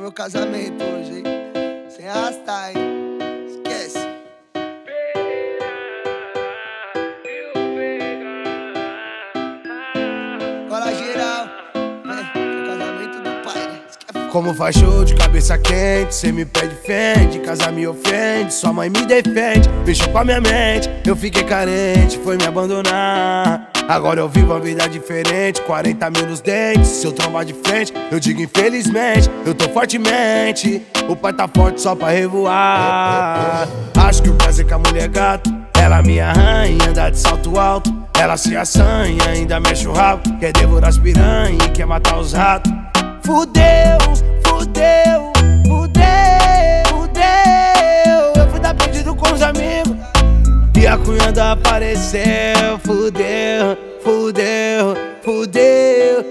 meu casamento hoje, hein? Sem arrastar, hein? Esquece. Cola geral, vem, casamento do pai, né? Como faz show de cabeça quente, cê me pede fende, casa me ofende, sua mãe me defende, mexeu com a minha mente, eu fiquei carente, foi me abandonar. Agora eu vivo uma vida diferente, 40 mil nos dentes, se eu trombar de frente, eu digo infelizmente, eu tô fortemente, o pai tá forte só pra revoar. Acho que o prazer com a mulher gata, ela me arranha, anda de salto alto, ela se assanha, ainda mexe o rabo, quer devorar as piranha e quer matar os ratos. Fudeu, fudeu, fudeu, fudeu. Eu fui dar perdido com os amigos e a cunhada apareceu. Fudeu, fudeu, fudeu,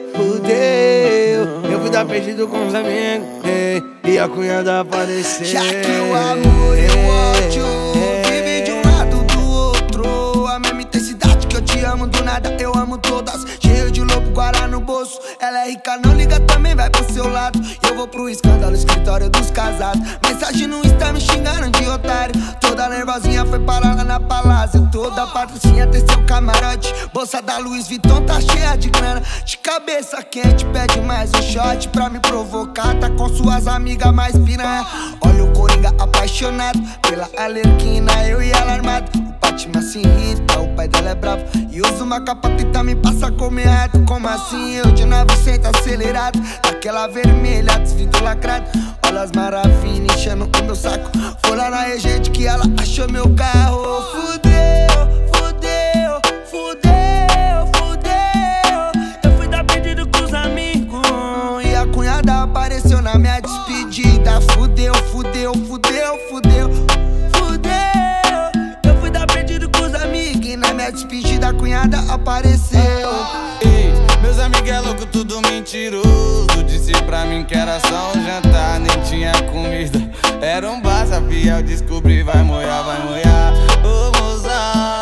fudeu. Eu fui dar perdido com os amigos e a cunhada apareceu. Já que o amor e o ódio vivem de um lado do outro, a mesma intensidade que eu te amo do nada, eu amo todas. Cheio de lobo guará no bolso, ela é rica, não liga, também vai pro seu lado. E eu vou pro escândalo, escritório dos casados. Mensagem no Insta me xingando de otário. Toda nervosinha foi parar lá na palácio. Toda patricinha tem seu camarote. Bolsa da Louis Vuitton tá cheia de grana. De cabeça quente, pede mais um shot pra me provocar. Tá com suas amigas mais piranha. Olha o Coringa apaixonado pela Alerquina, eu e ela armado. O Batman se irrita, o pai dela é bravo e usa uma capa tenta me passar como errado. Como assim eu de 900 acelerado, daquela vermelha, desvidro lacrado. Olha as maravilhas enchendo o meu saco. Foi lá na Regente que ela achou meu carro. Fudeu, fudeu, fudeu, fudeu. Eu fui dar pedido com os amigos e a cunhada apareceu na minha despedida. Fudeu, fudeu, fudeu, fudeu, fudeu. Eu fui dar pedido com os amigos e na minha despedida a cunhada apareceu. Ei, meus amigos é louco, tudo mentiroso. Disse pra mim que era só um jantar, nem tinha comida. Era um bar, sabia, eu descobri, vai molhar, ô mozão.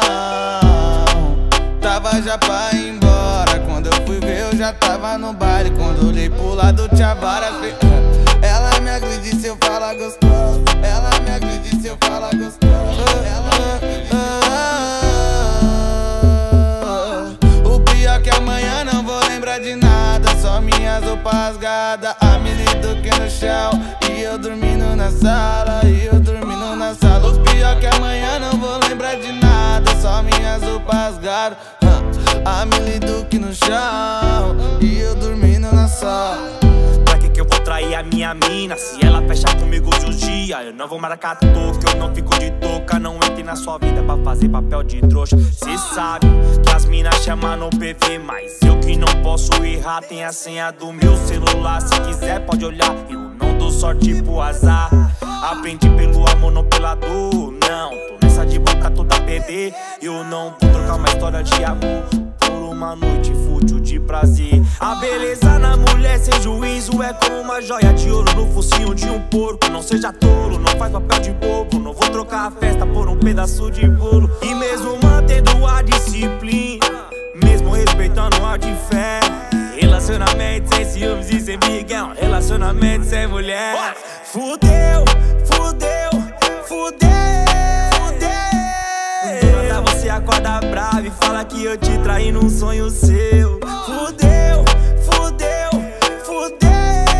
Tava já pra ir embora, quando eu fui ver eu já tava no baile. Quando olhei pro lado tinha várias. Ela me agride se eu falar gostoso, ela me agride se eu falar gostoso. O pior que amanhã não vou lembrar de nada, só minhas roupas rasgadas, a Mili Duque no chão e eu dormindo na sala, O pior que amanhã não vou lembrar de nada, só minhas roupas rasgadas, a Mili Duque no chão e eu dormindo na sala. Pra que eu vou trair a minha mina se ela fecha comigo de um dia? Eu não vou marcar toca, eu não fico de touca. Não entre na sua vida pra fazer papel de trouxa. Cê sabe que as minas chamam no PV, mas eu que não posso errar. Tem a senha do meu celular, se quiser pode olhar. Eu não dou sorte pro azar, aprendi pelo amor, não pela dor. Não, tô nessa de boca toda a perder. Eu não vou trocar uma história de amor por uma noite fútil de prazer. A beleza na mulher sem juízo é como uma joia de ouro no focinho de um porco. Não seja tolo, não faz papel de bobo. Não vou trocar a festa por um pedaço de bolo. E mesmo mantendo a disciplina, mesmo respeitando a de fé, relacionamento sem ciúmes e sem briga é um relacionamento sem mulher. Fudeu, fudeu, fudeu, fudeu. Do nada você acorda bravo e fala que eu te traí num sonho seu. Fudeu, fudeu, fudeu.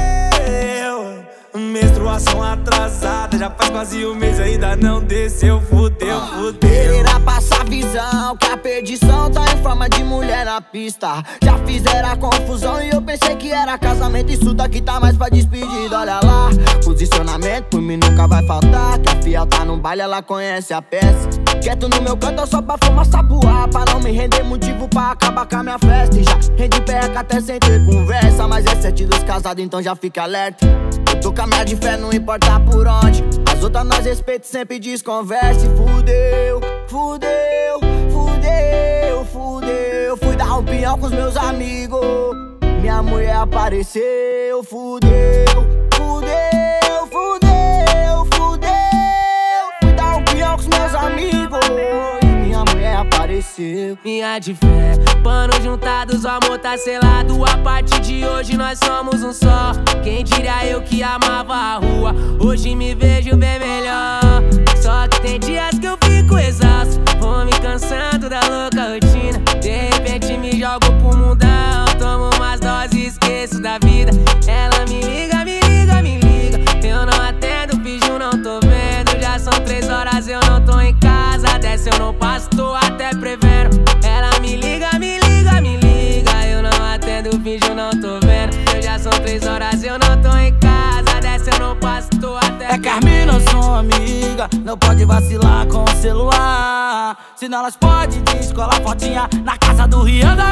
Menstruação atrasada, já faz quase um mês ainda não desceu. Fudeu, fudeu. Irá passar visão que a perdição tá em forma de mulher na pista. Já fizeram a confusão e eu pensei que era casamento. Isso daqui tá mais pra despedida, olha lá. Posicionamento por mim nunca vai faltar, que a fiel tá no baile, ela conhece a peça. Quieto no meu canto só pra fumar sapuá, pra não me render motivo pra acabar com a minha festa. E já rende perca até sem ter conversa, mas é 7 dos casados, então já fica alerta. Eu tô com a minha de fé, não importa por onde. As outras nós respeito, sempre desconversa. E fudeu, fudeu, fudeu, fudeu. Fui dar um pinhão com os meus amigos, minha mulher apareceu. Fudeu, fudeu, fudeu, fudeu. Fui dar um pinhão com os meus amigos e minha mulher apareceu. Minha de fé, panos juntados, o amor tá selado. A partir de hoje nós somos um só. Quem diria eu que amava a rua, hoje me vejo bem melhor. Só que tem dias que eu fico exausto, vou me cansando da louca rotina. De repente me jogo pro mundão, tomo umas doses e esqueço da vida. Ela me liga, me liga, me liga, eu não atendo, finjo não tô vendo. Já são 3 horas, eu não tô em casa, dessa eu não passo, tô até prevendo. Ela me liga, me liga, me liga, eu não atendo, finjo não tô vendo. Já são 3 horas, eu não tô em casa, dessa eu não passo, tô até prevendo. É que as minas são amiga, não pode vacilar com o celular. Senão elas podem descolar fotinha na casa do Rian da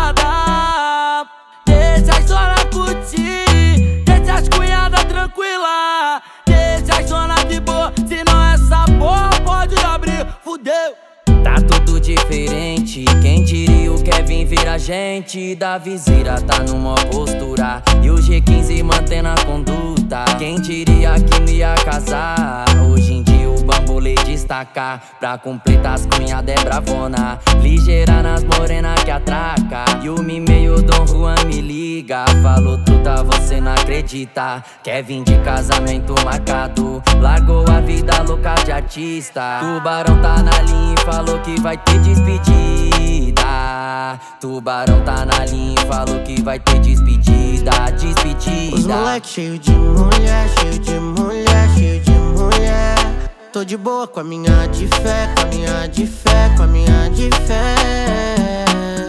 Revoada. Deixa as zona curtir, deixa as cunhadas tranquila, deixa as zona de boa, senão essa porra pode abrir, fudeu. Tá tudo diferente, quem diria o Kevin vira gente. Da viseira tá numa postura e o G15 mantendo a conduta. Quem diria que não ia casar, hoje em dia o bambolê destacar. Pra completar as cunhadas é bravona, ligeira nas morena que atraca. E o meio Dom Juan me liga, falou truta, você não acredita. Kevin de casamento marcado, largou a vida louca de artista. Tubarão tá na linha e falou que vai ter despedida. Tubarão tá na linha e falou que vai ter despedida, despedida. Os moleque cheio de mulher, cheio de mulher, cheio de mulher. Tô de boa com a minha de fé, com a minha de fé, com a minha de fé.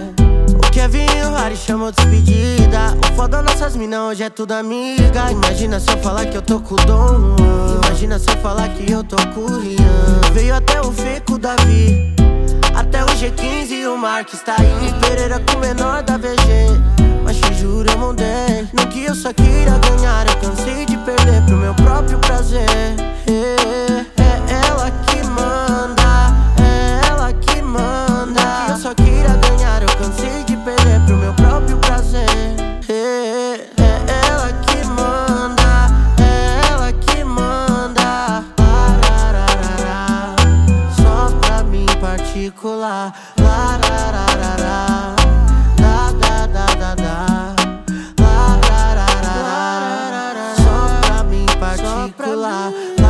O Kevin e o Harry chamou despedida. O foda nossas minas hoje é tudo amiga. Imagina se eu falar que eu tô com o Dom Juan, imagina se eu falar que eu tô com o Rian. Veio até o Feco Davi, até o G15 e o Marques tá aí. Pereira com o menor da VG, mas te juro eu mudei. Não que eu só queira ganhar, eu cansei de perder pro meu próprio prazer. É ela que manda, é ela que manda. Não que eu só queira ganhar, eu cansei de perder pro meu próprio prazer. É ela que manda, é ela que manda. Só pra mim particular. Só pra mim particular.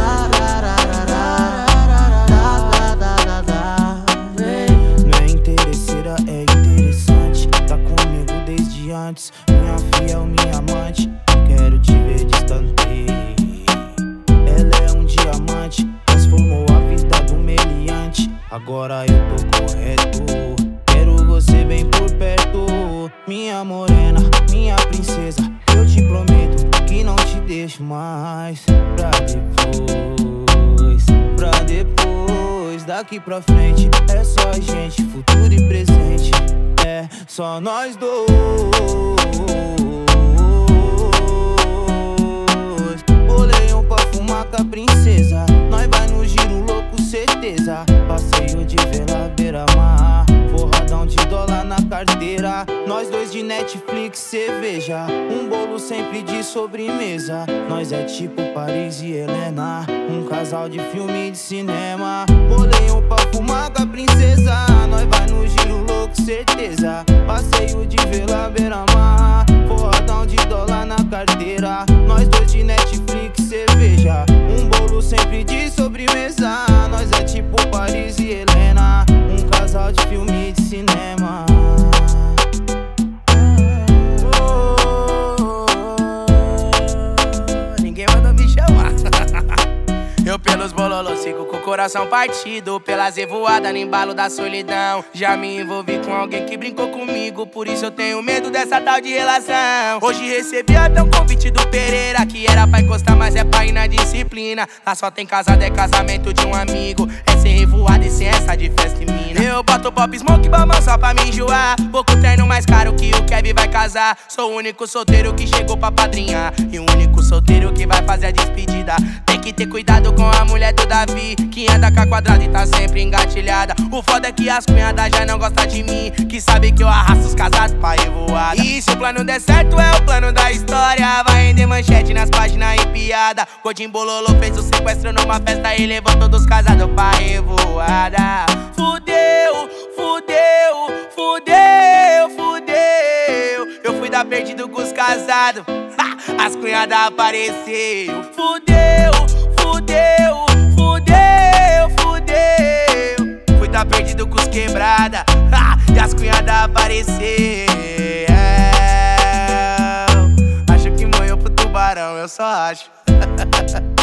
Não é interesseira, é interessante. Tá comigo desde antes, minha fiel, minha amante. Quero te ver distante. Ela é um diamante, transformou a vida do meliante. Agora eu tô correto, quero você bem por perto. Minha morena, minha princesa, eu te prometo que não te deixo mais. Pra depois, pra depois. Daqui pra frente é só a gente, futuro e presente. É só nós dois. Bolei pra fumar com a princesa, nós vai no giro louco, certeza. Passeio de vela, beira-mar, forradão de dólar na carteira. Nós dois de Netflix, cerveja, um bolo sempre de sobremesa. Nós é tipo Paris e Helena, um casal de filme de cinema. Bolei pra fumar com a princesa, nós vai no giro louco, certeza. Passeio de vela, beira-mar, forradão de dólar na carteira. Nós dois de Netflix, cerveja, um bolo sempre de sobremesa. Nós é tipo Paris e Helena, um casal de filme de cinema. Ninguém mandou me chamar. Eu pelos bololos sigo com o coração partido, pelas revoadas no embalo da solidão. Já me envolvi com alguém que brincou comigo, por isso eu tenho medo dessa tal de relação. Hoje recebi até um convite do Pereira, que era pra encostar, mas é pra ir na disciplina. Lá só tem casado, é casamento de um amigo, é sem revoada e sem essa de festa e mina. Eu boto pop smoke bamão só pra me enjoar, pouco terno mais caro que o Kevin vai casar. Sou o único solteiro que chegou pra padrinhar, e o único solteiro que vai fazer a despedida. Tem que ter cuidado com a mulher do Davi, que anda com a quadrada e tá sempre engatilhada. O foda é que as cunhadas já não gostam de mim, que sabe que eu arrasto os casados pra revoada. E se o plano der certo é o plano da história. Vai render manchete nas páginas e piada. Godinho Bololô fez o sequestro numa festa e levou todos casados pra revoada. Fudeu, fudeu, fudeu, fudeu. Eu fui dar perdido com os casados, as cunhadas apareceu. Fudeu, fudeu, fudeu, fudeu. Fui dar perdido com os quebrada, e as cunhadas apareceu. Acho que morreu pro tubarão, eu só acho.